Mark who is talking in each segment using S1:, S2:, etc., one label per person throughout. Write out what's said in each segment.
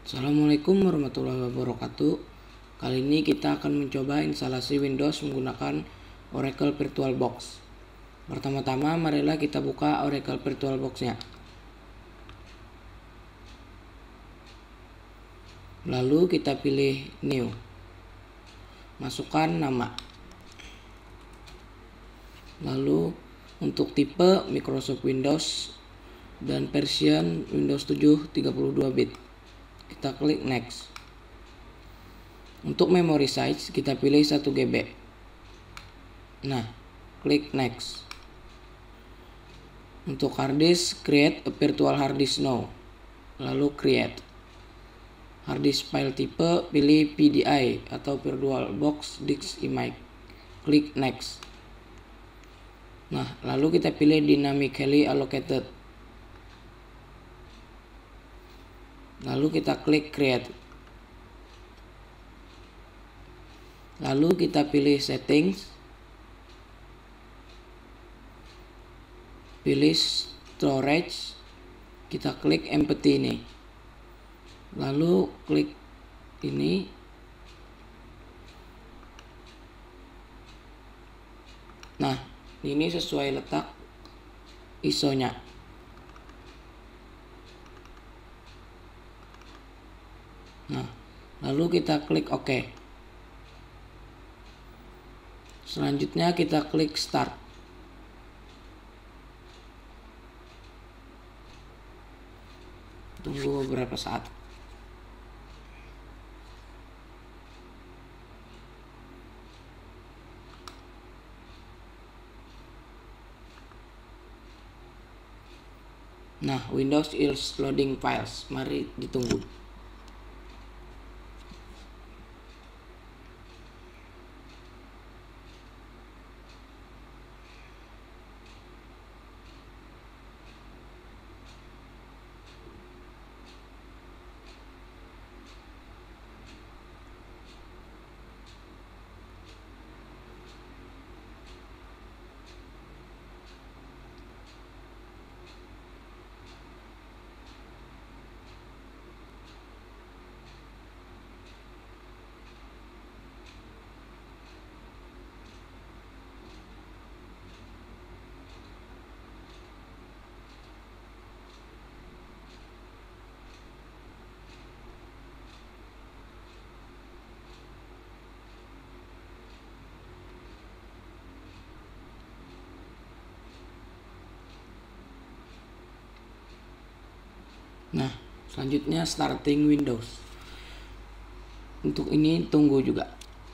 S1: Assalamualaikum warahmatullahi wabarakatuh. Kali ini kita akan mencoba instalasi Windows menggunakan Oracle VirtualBox. Pertama-tama marilah kita buka Oracle VirtualBox-nya. Lalu kita pilih New. Masukkan nama. Lalu untuk tipe Microsoft Windows dan version Windows 7 32 bit. Kita klik next. Untuk memory size kita pilih 1 GB. Nah, klik next. Untuk hard disk, create a virtual hard disk now. Lalu create. Hard disk file tipe pilih PDI atau VirtualBox Disk Image. Klik next. Nah, lalu kita pilih dynamically allocated. Lalu kita klik create. Lalu kita pilih settings. Pilih storage. Kita klik empty ini. Lalu klik ini. Nah, ini sesuai letak ISO-nya. Nah, lalu kita klik OK. Selanjutnya kita klik Start. Tunggu beberapa saat. Nah, Windows is loading files. Mari ditunggu. Nah, selanjutnya starting Windows. Untuk ini tunggu juga.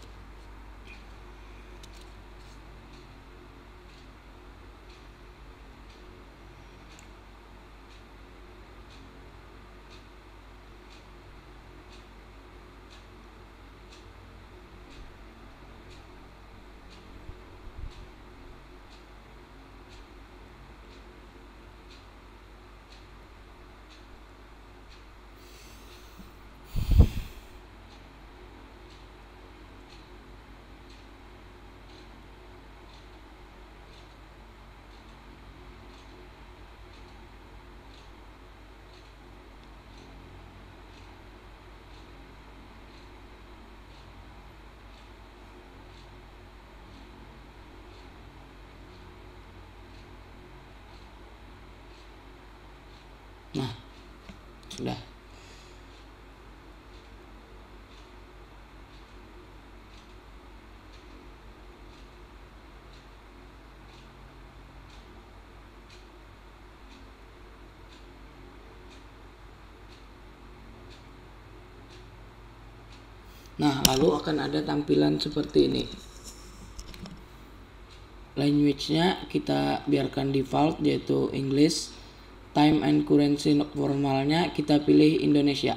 S1: Nah, sudah. Nah, lalu akan ada tampilan seperti ini. Language-nya kita biarkan default yaitu English. Time and currency formalnya kita pilih Indonesia.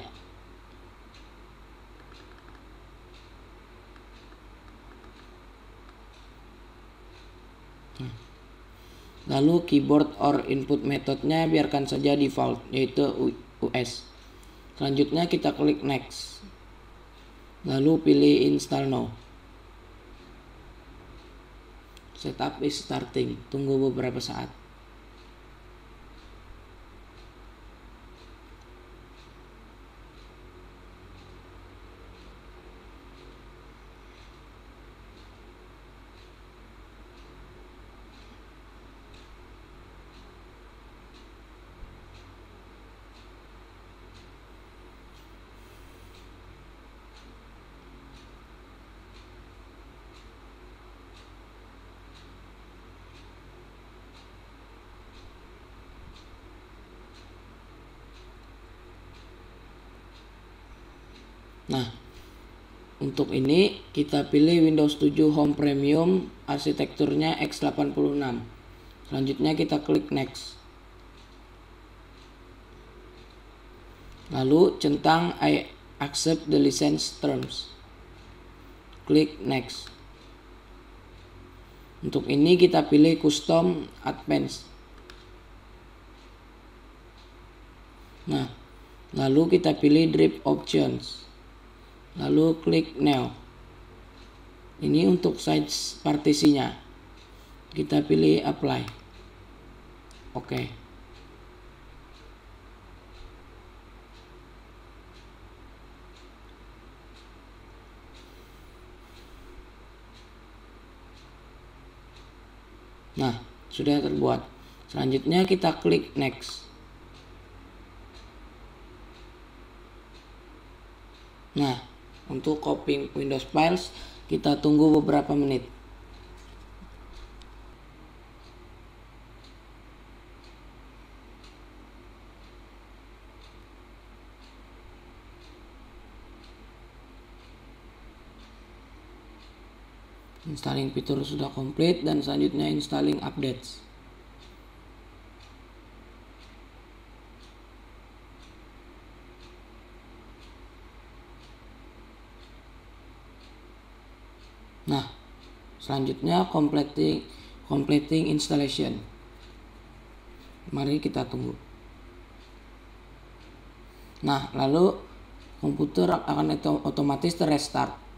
S1: Lalu keyboard or input methodnya biarkan saja default yaitu US. Selanjutnya kita klik next. Lalu pilih install now. Setup is starting. Tunggu beberapa saat. Nah, untuk ini kita pilih Windows 7 Home Premium, arsitekturnya x86. Selanjutnya kita klik next. Lalu centang I accept the license terms. Klik next. Untuk ini kita pilih custom advanced. Nah, lalu kita pilih drive options. Lalu klik new. Ini untuk size partisinya. Kita pilih apply. Oke. Nah, sudah terbuat. Selanjutnya kita klik next. Nah, untuk copying Windows files kita tunggu beberapa menit. Installing fitur sudah komplit dan selanjutnya installing updates. Nah, selanjutnya completing installation. Mari kita tunggu. Nah, lalu komputer akan otomatis terrestart.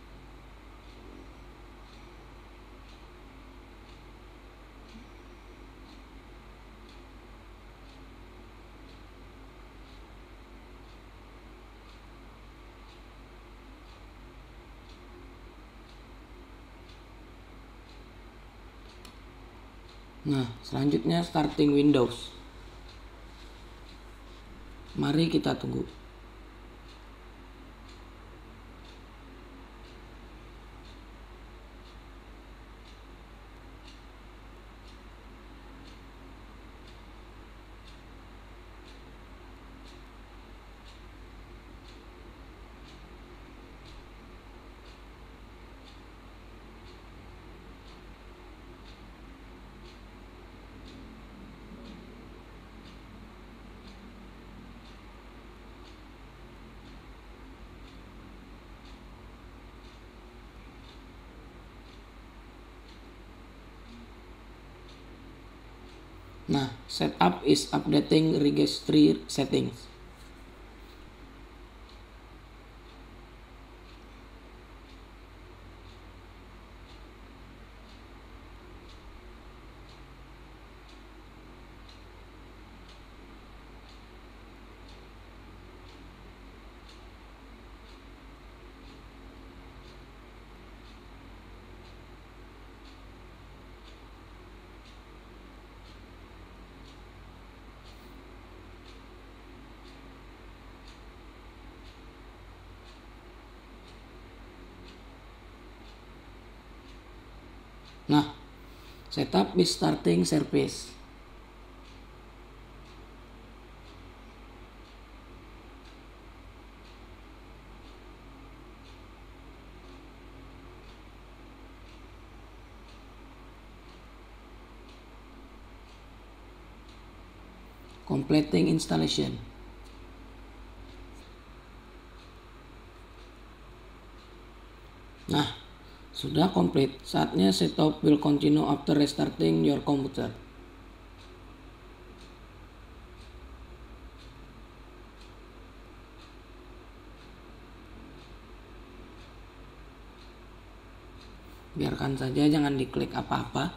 S1: Nah, selanjutnya starting Windows. Mari kita tunggu. Nah, setup is updating registry settings. Nah, setup is starting service. Completing installation. Nah, sudah komplit. Saatnya setup will continue after restarting your computer. Biarkan saja, jangan diklik apa-apa.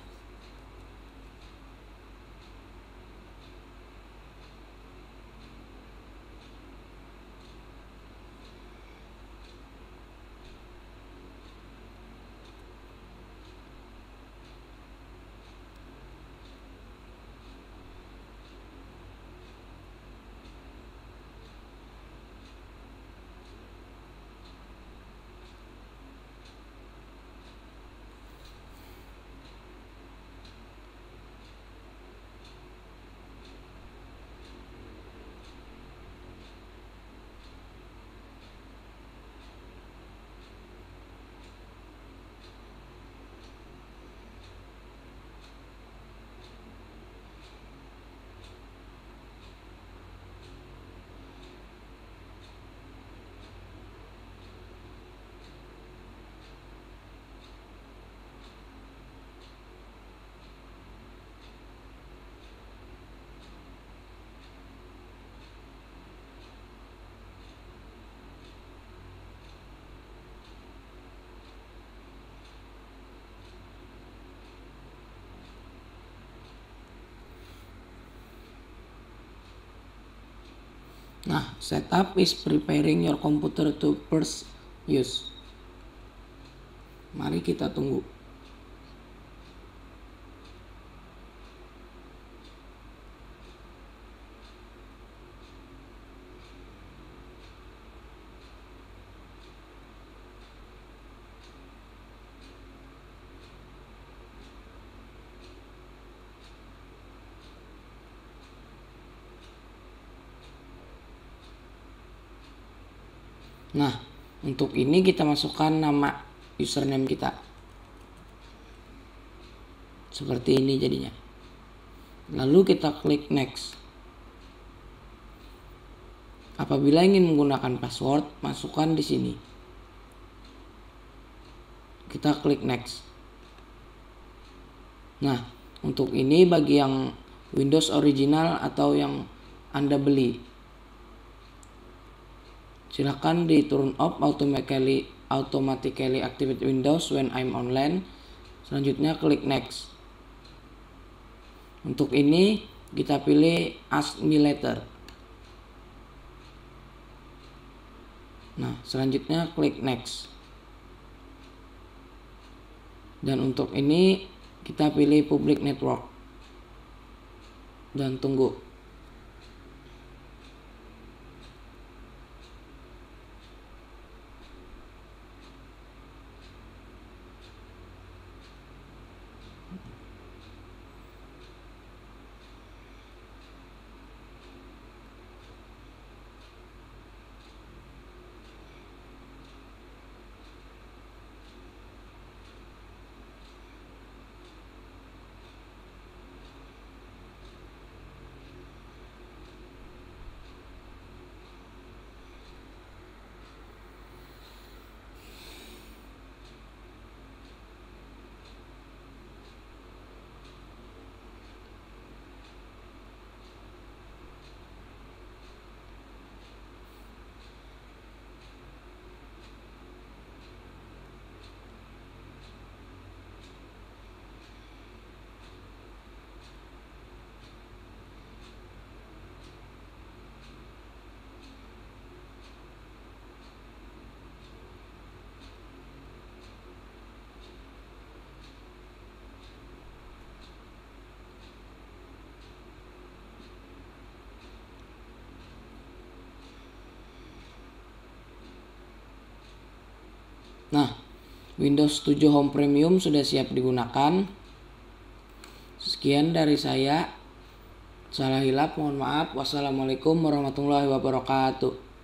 S1: Nah, setup is preparing your computer to first use. Mari kita tunggu. Nah, untuk ini kita masukkan nama username kita. Seperti ini jadinya. Lalu kita klik next. Apabila ingin menggunakan password, masukkan di sini. Kita klik next. Nah, untuk ini bagi yang Windows original atau yang Anda beli, silakan di turn off automatically activate Windows when I'm online. Selanjutnya klik next. Untuk ini kita pilih ask me later. Nah, selanjutnya klik next. Dan untuk ini kita pilih public network. Dan tunggu. Nah, Windows 7 Home Premium sudah siap digunakan. Sekian dari saya. Salah hilap mohon maaf. Wassalamualaikum warahmatullahi wabarakatuh.